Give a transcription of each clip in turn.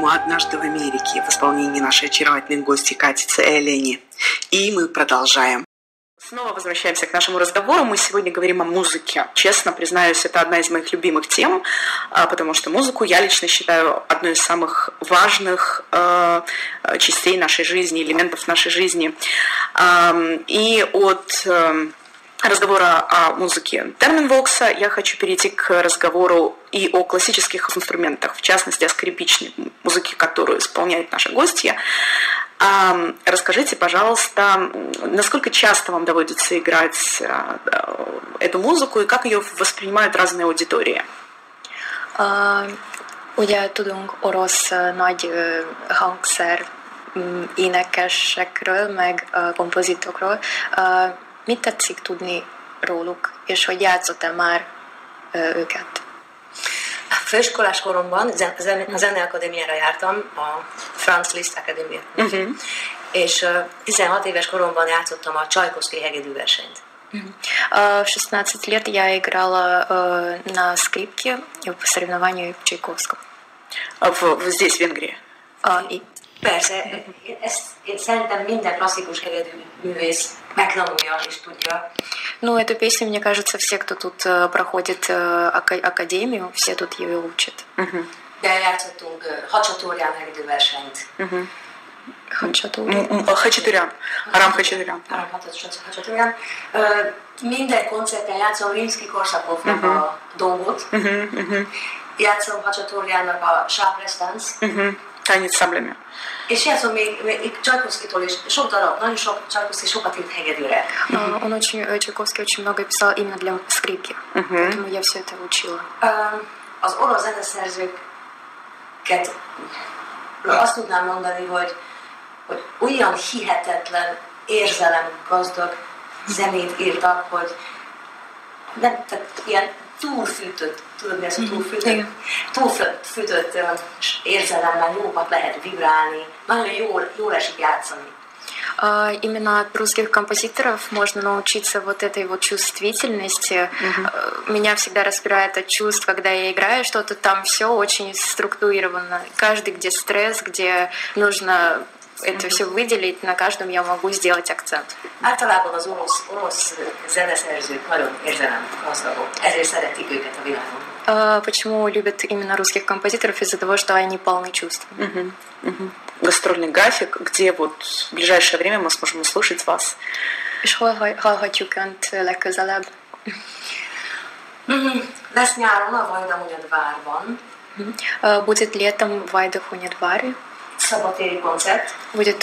альбома «Однажды в Америке» в исполнении нашей очаровательной гости Кати Элени. И мы продолжаем. Снова возвращаемся к нашему разговору. Мы сегодня говорим о музыке. Честно признаюсь, это одна из моих любимых тем, потому что музыку я лично считаю одной из самых важных частей нашей жизни, элементов нашей жизни. И от разговора о музыке Терменвокса я хочу перейти к разговору и о классических инструментах, в частности, о скрипичной музыке, которую исполняет наша гостья. Расскажите, пожалуйста, насколько часто вам доводится играть эту muzsiku, и как ее vоспринимают разные аудитории? Ugye tudunk orosz nagy hangszer énekesekről, meg kompozitokról. Mit tetszik tudni róluk, és hogy játszott-e már őket? Főiskolás koromban a Zeneakadémiára jártam, a Franz Liszt Akadémiát. És 16 éves koromban játszottam a Csajkovszky hegedűversenyt. В 16 лет я играла на скрипке в соревновании Чайковского. Здесь, в Венгрии? Persze, én szerintem minden klasszikus hegedűművész megtanulja és tudja. Ну, эту песню, мне кажется, все, кто тут проходит академию, все тут ее учат. De játszottunk Hacsatorján hegedűversenyt. Хачатурян. Арам Хачатурян. Hacsatorján. Minden koncerten játszom Rimsky-Korsakovnak a Dongot. Játszom Hacsatorjának a Sápresztánc. Танец саблями. És játszom még Csajkovszkitól is, sok darab, nagyon sok Csajkovszki sokat írt hegedűre. Чайковский очень много писал именно для скрипки, поэтому я все это учила. Az orosz zeneszerzőket azt tudnám mondani, hogy olyan hihetetlen érzelemgazdag zenét írtak, hogy nem, tehát ilyen túlfűtött, tudod mi ez a túlfűtött? Túlfűtött érzelemmel jókat lehet vibrálni, nagyon jól esik játszani. Именно от русских композиторов можно научиться вот этой вот чувствительности. Меня всегда распирает от чувств, когда я играю что-то, там все очень структурировано. Каждый, где стресс, где нужно это все выделить, на каждом я могу сделать акцент. Általában az orosz zeneszerzők nagyon érzelemgazdagok, ezért szeretik őket a világon. Почему любят именно русских композиторов? Из-за того, что они полны чувств. Гастрольный график, где вот в ближайшее время мы сможем услышать вас. És hol hallhatjuk Önt legközelebb? Lesz nyáron a Vajdahunyadvárban. Будет летом в Вайда-Хуnyadваре. Szabadtéri koncert. Будет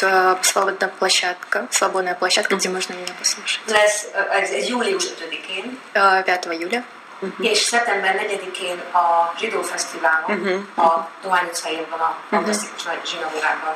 свободная площадка, где можно меня послушать. Lesz, ez július 5-én. 5 июля. És szeptember 4-én a Zsidó Fesztiválon, a Dohány utcáján van a fantasztikus nagy zsinagógában.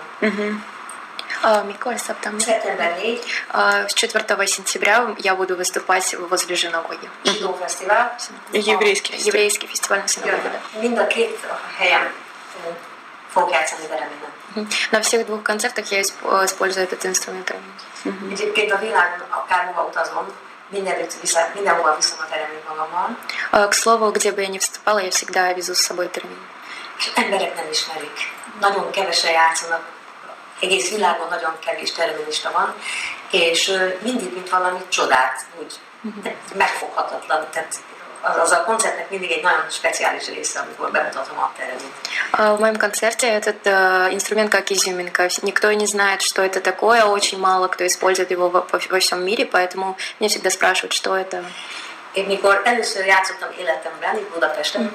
Mikor септембр? Szeptember 4. 4 сентября я буду выступать возле синагоги. Zsidó Fesztivál. Еврейский фестиваль на синагоге. Mind a két helyen fog játszani Bereminen. На всех двух концертах я использую этот инструмент. Egyébként a világon akárhova utazom, mindenhova viszem a tereményt magammal. К слову, где бы я ни выступала, я всегда везу с собой термин. És emberek nem ismerik. Nagyon kevesen játszanak. Egész világon nagyon kevés terminista van, és mindig, mint valami csodát, úgy megfoghatatlan. Tehát az a koncertnek mindig egy nagyon speciális része, amikor bemutatom a teremét. В моем концерте этот инструмент как изюминка. Никто не знает, что это такое, очень мало кто использует его во всем мире, поэтому меня всегда спрашивают, что это. Én mikor először játszottam életemben, itt Budapesten,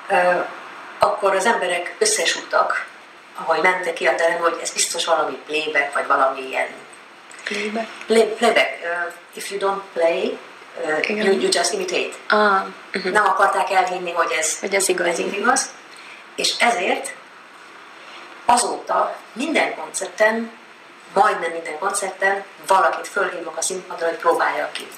akkor az emberek összesúgtak, ahogy mentek ki a terem, hogy ez biztos valami playback, vagy valami ilyen. Playback. If you don't play, you just imitate. Nem akarták elhinni, hogy ez igaz. És ezért azóta minden koncerten, majdnem minden концертен valakit fölhívok a színpadra, hogy próbálja ki.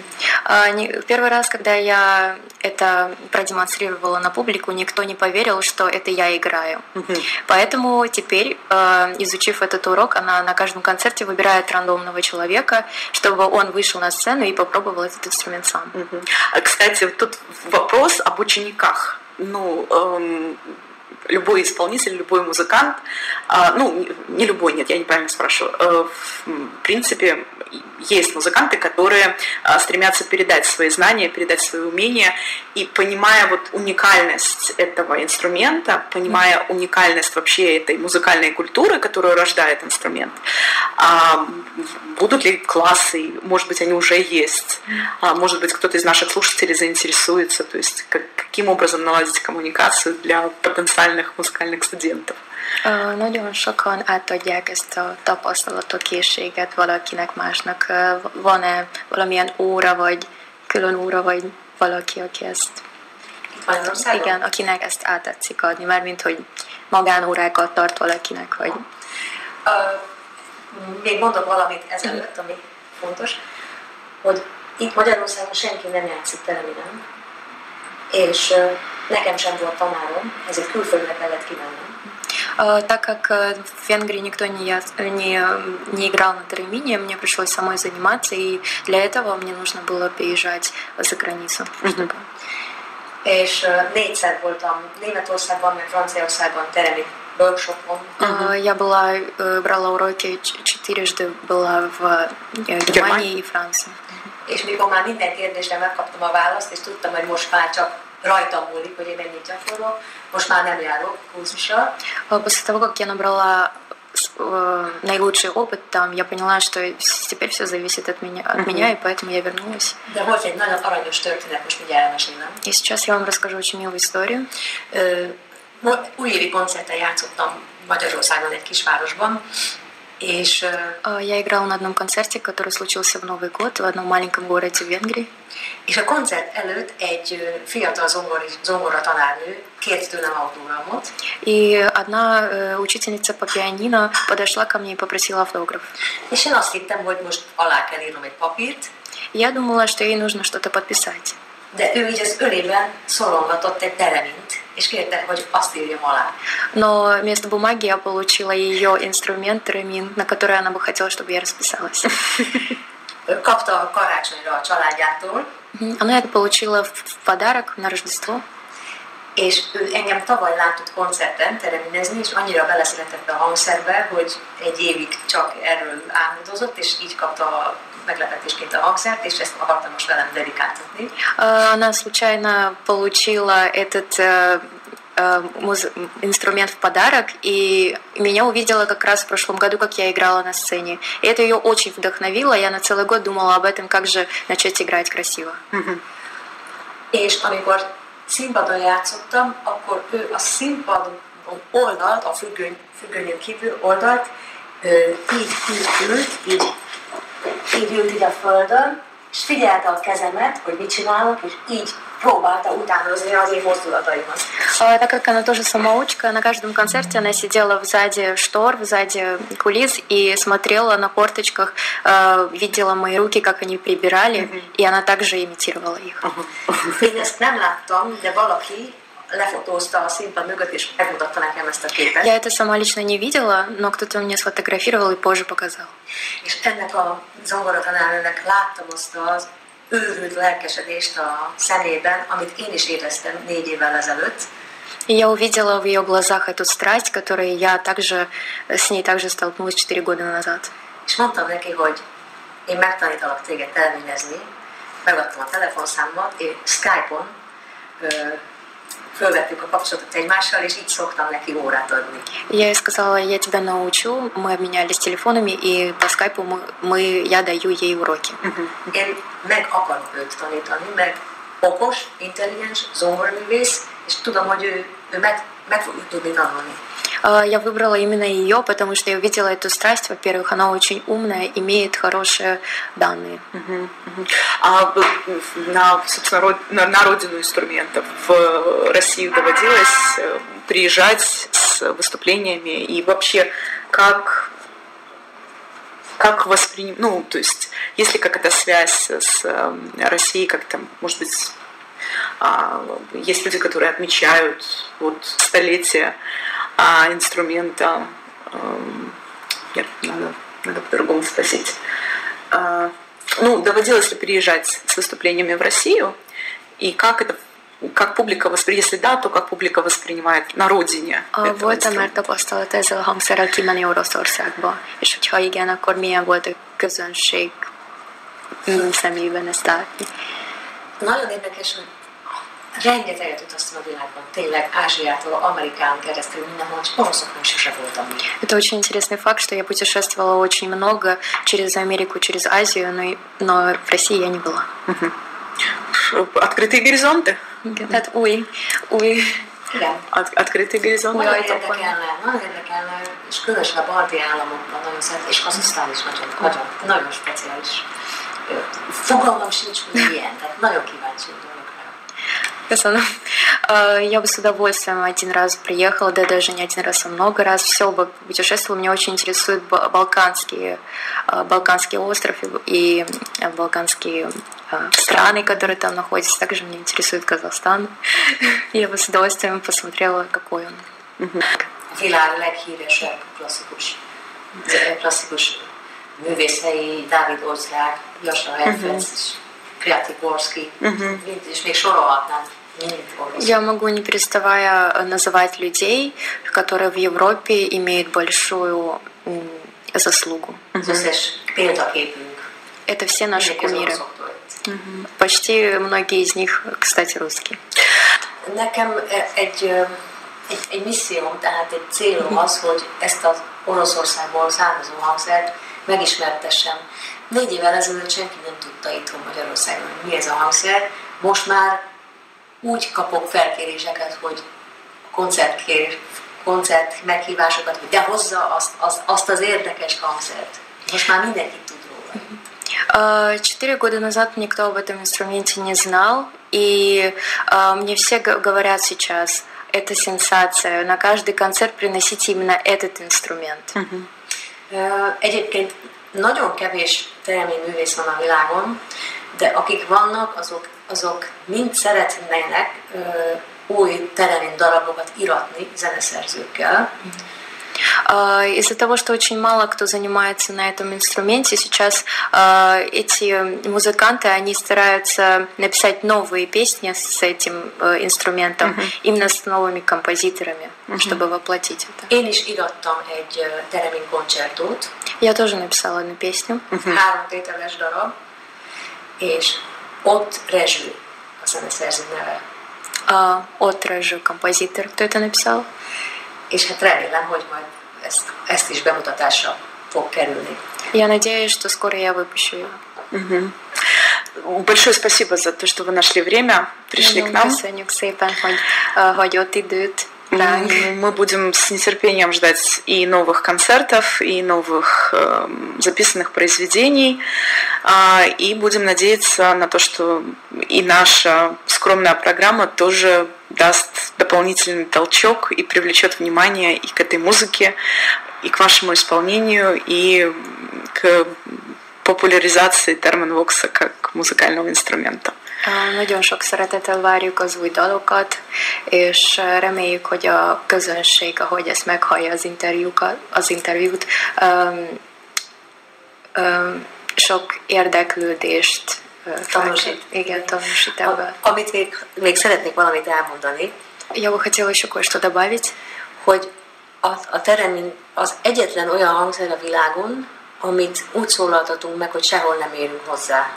Первый раз, когда я это продемонстрировала на публику, никто не поверил, что это я играю. Поэтому теперь, изучив этот урок, она на каждом концерте выбирает рандомного человека, чтобы он вышел на сцену и попробовал этот инструмент сам. Кстати, тут вопрос об учениках. любой исполнитель, любой музыкант, ну, не любой, нет, я неправильно спрашиваю, в принципе, есть музыканты, которые стремятся передать свои знания, передать свои умения, и понимая вот уникальность этого инструмента, понимая уникальность вообще этой музыкальной культуры, которую рождает инструмент, будут ли классы, может быть, они уже есть, может быть, кто-то из наших слушателей заинтересуется, то есть каким образом naladить коммуникацию для потенциальных muzikálnych студентов. Nagyon sokan átadják ezt a tapasztalatot, készséget valakinek másnak. Van-e valamilyen óra, vagy külön óra, vagy valaki, aki ezt... Igen, akinek ezt át tetszik adni, mármint, hogy magánórákat tart valakinek, vagy... Még mondok valamit ezelőtt, ami fontos, hogy itt Magyarországon senki nem játszik teleminen, és nekem sem volt tanárom, ezért külföldre kellett kimennem. Так как в Венгрии никто не играл на теремине, мне пришлось самой заниматься, и для этого мне нужно было переезжать за границу. És négyszer voltam Németországban, meg Franciaországban teremi workshopon. Я брала уроки четырежды, была в Германии и Франции. És mikor már minden kérdésre megkaptam a választ, és tudtam, hogy most már csak rajtam múlik, hogy én mennyit gyakorlok, most már nem járok kurzusra. После того, как я набрала наилучший опыт там, я поняла, что теперь все зависит от меня, и поэтому я вернулась. De volt egy nagyon aranyos történet, most mindjárt elmesélem. И сейчас я вам расскажу очень милую историю. Újévi koncerten játszottam Magyarországon egy kisvárosban, és я играла на одном концерте, который случился в Новый год в одном маленьком городе в Венгрии. És a koncert előtt egy fiatal zongoratanárnő kért tőlem autogramot. И одна учительница по пианино подошла ко мне и попросила автограф. És én azt hittem, hogy most alá kell írnom egy papírt. Я думала, что ей нужно что-то подписать. De ő így az ölében szorongatott egy teremint, és kérte, hogy azt írjam alá. Но вместо бумаги я получила ее инструмент теремин, на который она бы хотела, чтобы я расписалась. Kapta a karácsonyra a családjától. Она это получила в подарок на Рождество. És ő engem tavaly látott koncerten tereminezni, és annyira beleszeretett a hangszerbe, hogy egy évig csak erről álmodozott, és így kapta meglepetésként a hangszert, és ezt akartam most velem dedikáltatni. Она случайно получила этот инструмент в подарок, и меня увидела как раз в прошлом году, как я играла на сцене. И это ее очень вдохновило, я на целый год думала об этом, как же начать играть красиво. És amikor színpadon játszottam, akkor ő a színpadon oldalt, a függönyön kívül oldalt, így ült így a földön, és figyelte a kezemet, hogy mit csinálok, és így próbálta utánozni az én mozdulataimat. Так как она тоже самоучка, на каждом концерте она сидела сзади штор, сзади кулис и смотрела на корточках, видела мои руки, как они прибирали, и она также имитировала их. Én ezt nem láttam, de valaki lefotózta a színpad mögött, és megmutatta nekem ezt a képet. Я это сама лично не видела, но кто-то мне сфотографировал и позже показал. És ennek a zongoratanárnőnek láttam azt az őrült lelkesedést a szemében, amit én is éreztem 4 évvel ezelőtt. И я увидела в ее глазах эту страсть, которой я с ней также столкнулась 4 года назад. És mondtam neki, hogy én megtanítalak téged terminezni, megadtam a telefonszámomat, és Skype-on fölvettük a kapcsolatot egymással, és így szoktam neki órát adni. Я ей сказала, я тебя научу, мы обменялись телефонами, и по скайпу я даю ей уроки. Én meg akarok őt tanítani, meg okos, intelligens, zongoraművész, és tudom, hogy ő meg fogja tudni tanulni. Я выбрала именно ее, потому что я увидела эту страсть. Во-первых, она очень умная, имеет хорошие данные. Собственно, на родину инструментов в Россию доводилось приезжать с выступлениями и вообще как воспринимать, ну, то есть, есть ли какая-то связь с Россией, как там, может быть, есть люди, которые отмечают вот столетие инструмента. Нет, надо по-другому спросить. Ну, доводилось ли приезжать с выступлениями в Россию? И как это как публика воспринимает, если да, то как публика воспринимает на родине. Volt-e már tapasztalat ezzel a hangszerrel kimenni Oroszországba? És hogyha igen, akkor milyen volt a közönség szemében ezt látni? Nagyon érdekes, hogy rengeteget utaztam a világban, tényleg Ázsiától, Amerikán keresztül, mindenhol, csak oroszoknak sose voltam még. Это очень интересный факт, что я путешествовала очень много через Америку, через Азию, но в России я не была. Открытые горизонты? Tehát új. Igen. Открытые горизонты. Nagyon érdekelne, és különösen a balti államokban nagyon szeret, és Kazahsztán is nagyon speciális. Fogalmam sincs, hogy milyen, tehát nagyon kíváncsi vagyok rá. Я бы с удовольствием один раз приехала, да даже не один раз, а много раз. Все бы путешествовала. Меня очень интересует Балканский остров и балканские страны, которые там находятся. Также меня интересует Казахстан. Я бы с удовольствием посмотрела, какой он. A világ leghíresebb klasszikus művészei, Dávid Osztrák, Jasna Heifetz, Kratiborszky, és még sorolhatnám. Я могу, не переставая, называть людей, которые в Европе имеют большую заслугу. Это все наши кумиры. Почти многие из них, кстати, русские. Nekem egy misszióm, tehát egy célom az, hogy ezt az Oroszországból származó hangszert megismertessem. 4 évvel ezelőtt senki nem tudta itthon Magyarországon, hogy mi ez a hangszer. Most már úgy kapok felkéréseket, hogy koncert meghívásokat, hogy de hozza azt az érdekes hangszert. Most már mindenki tud róla. 4 года назад никто об этом инструменте не знал, и мне все говорят сейчас, это сенсация, на каждый концерт приносите именно этот инструмент. Egyébként nagyon kevés tereményművész van a világon, de akik vannak, azok mind szeretnének új teremény darabokat iratni zeneszerzőkkel. Из-за того, что очень мало кто занимается на этом инструменте, сейчас эти музыканты, они стараются написать новые песни с этим инструментом, именно с новыми композиторами, чтобы воплотить это. Én is irattam egy tereménykoncertót. Я тоже написала одну песню. 3 tételes darab, és ott Rezső a zeneszerző neve. От Резжи, композитор. Кто это написал? És hát remélem, hogy majd ezt is bemutatásra fog kerülni. Я надеюсь, что скоро я выпущу его. Большое спасибо за то, что вы нашли время, пришли к нам. Мы будем с нетерпением ждать и новых концертов, и новых записанных произведений, и будем надеяться на то, что и наша скромная программа тоже даст дополнительный толчок и привлечет внимание и к этой muzike, и к вашему исполнению, и к popularizációi terminvoksa как muzikálного instrumenta. Nagyon sok szeretettel várjuk az új dalokat, és reméljük, hogy a közönség, ahogy ezt meghallja az interjút, sok érdeklődést tanúsít. Igen, tanúsít ebben. Amit még szeretnék valamit elmondani. Я бы хотела еще кое-что добавить. Hogy a teremin az egyetlen olyan hangszer a világon, amit úgy szólaltatunk meg, hogy sehol nem érünk hozzá.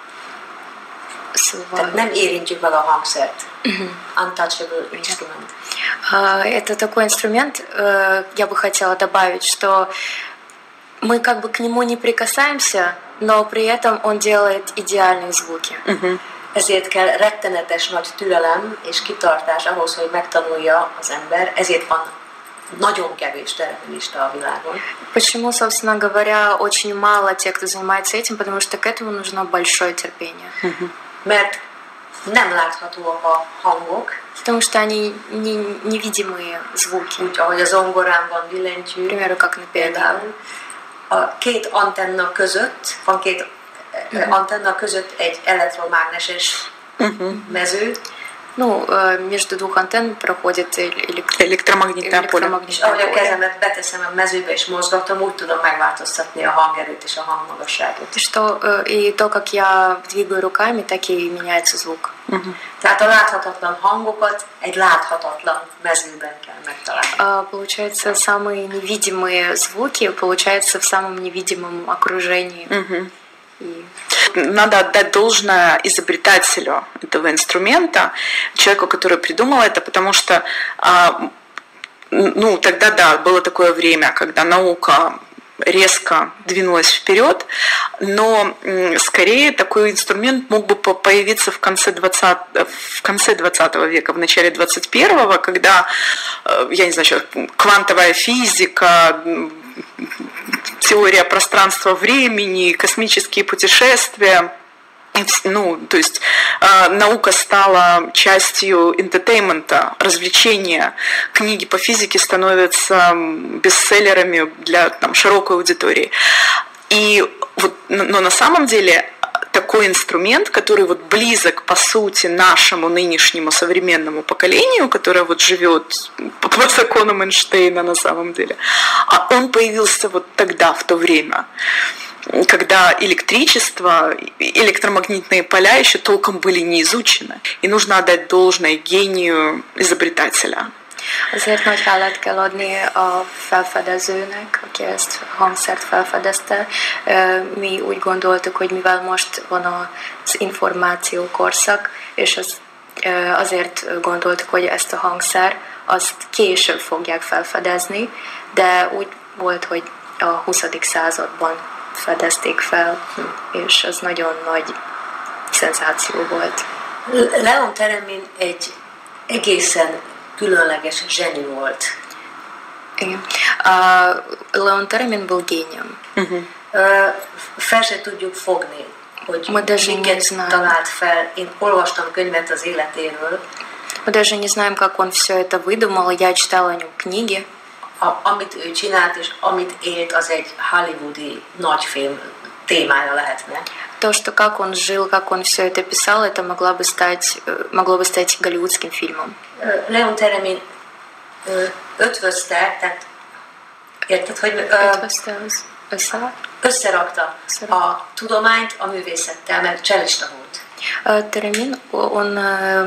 Tehát nem érintjük meg a hangszert. Untouchable instrument. Это такой инструмент, я бы хотела добавить, что мы как бы к нему не прикасаемся, но при этом он делает идеальные звуки. Ezért kell rettenetes nagy türelem és kitartás ahhoz, hogy megtanulja az ember, ezért van nagyon kevés tereményista a világon. Почему, собственно говоря, очень мало тех, кто занимается этим, потому что к этому нужно большое терпение. Mert nem láthatóak a hangok. Потому что они невидимые звуки. Úgy, ahogy a zongorán van billentyű. Например, как на пианино. A két antenna között, van két antenna között egy elektromágneses mező. Ну, между двух антенн проходит электромагнитное поле. Ahogy a kezemet beteszem a mezőbe és mozgatom, úgy tudom megváltoztatni a hangerőt és a hangmagasságot. И то, как я двигаю руками, так и меняется звук. Tehát a láthatatlan hangokat egy láthatatlan mezőben kell megtalálni. Получается, самые невидимые звуки, получается, в самом невидимом окружении. Надо отдать должное изобретателю этого инструмента, человеку, который придумал это, потому что тогда, да, было такое время, когда наука резко двинулась вперед, но скорее такой инструмент мог бы появиться в конце 20 века, в начале 21-го, когда, я не знаю, квантовая физика, теория пространства-времени, космические путешествия. То есть наука стала частью энтетеймента, развлечения. Книги по физике становятся бестселлерами для широкой аудитории. Но на самом деле такой инструмент, который близок по сути нашему нынешнему современному поколению, которое живет по законам Эйнштейна на самом деле, он появился тогда, в то время, когда электричество, электромагнитные поля еще толком были не изучены. И нужно отдать должное гению изобретателя. Azért nagy hálát kell adni a felfedezőnek, aki ezt a hangszert felfedezte. Mi úgy gondoltuk, hogy mivel most van az információkorszak, és azért gondoltuk, hogy ezt a hangszer, azt később fogják felfedezni, de úgy volt, hogy a 20. században fedezték fel, és az nagyon nagy szenzáció volt. Leon Theremin egy egészen különleges zseni volt. Igen. Leon Theremin был гением. Fel se tudjuk fogni, hogy miket talált fel. Én olvastam könyvet az életéről. Мы даже не знаем, как он все это выдумал. Я читала о нем книги. Amit ő csinált és amit élt, az egy hollywoodi nagyfilm témája lehetne. То, что как он жил, как он все это писал, это могло бы стать голливудским фильмом. Leon Theremin ötvözte, tehát érted, hogy összerakta a tudományt a művészettel, mert cselista volt. Theremin, он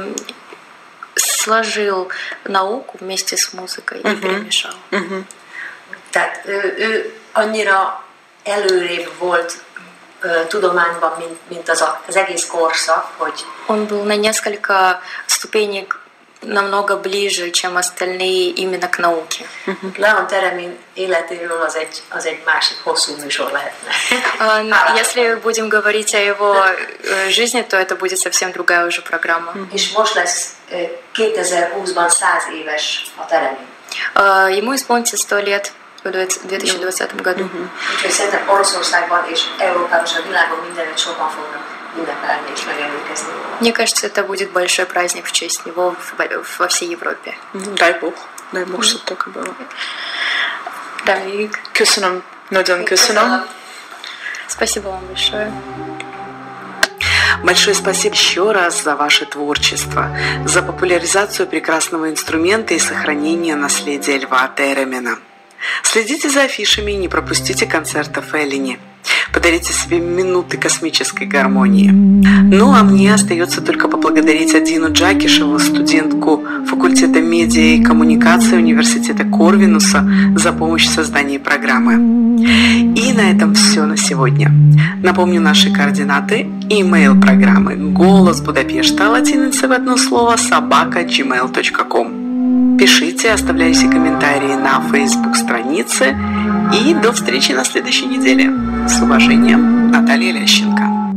sложил науку вместе с музыкой и перемешал. Tehát ő annyira előrébb volt tudományban, mint az egész korszak, hogy он был на несколько ступенек намного ближе, чем остальные именно к науке. Leon Theremin életéről az egy másik hosszú műsor lehetne. Если будем говорить о его жизни, то это будет совсем другая уже программа. És most lesz 2020-ban 100 éves a Theremin. Ему исполнится 100 лет в 2020 году. Úgyhogy szerintem Oroszországban és Európában és a világon mindenütt sokan fognak ünnepelni és megemlékezni. Мне кажется, это будет большой праздник в честь него во всей Европе. Дай Бог, чтобы так и было. Равик. Köszönöm, nagyon köszönöm. Спасибо вам большое. Большое спасибо еще раз за ваше творчество, за популяризацию прекрасного инструмента и сохранение наследия Льва Теремина. Следите за афишами и не пропустите концерта Феллини. Подарите себе минуты космической гармонии. Ну а мне остается только поблагодарить Адину Джакишеву, студентку факультета медиа и коммуникации университета Корвинуса, за помощь в создании программы. И на этом все на сегодня. Напомню наши координаты. Имейл программы «Голос Будапешта» латиница в одно слово @gmail.com. Пишите, оставляйте комментарии на Facebook-странице. И до встречи на следующей неделе. С уважением, Наталья Лященко.